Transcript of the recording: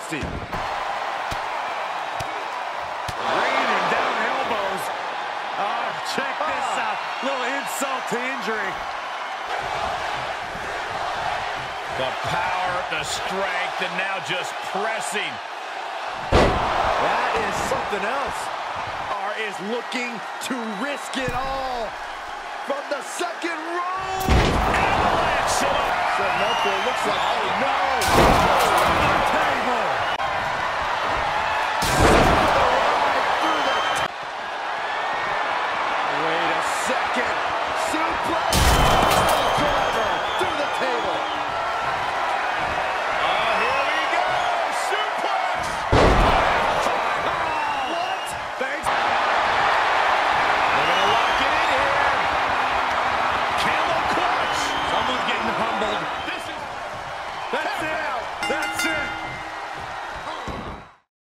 nasty. Raining down elbows. Oh, check this out. Little insult to injury. The power, the strength, and now just pressing. That is something else. Is looking to risk it all from the second row. Avalanche. So Meltzer looks like, oh no.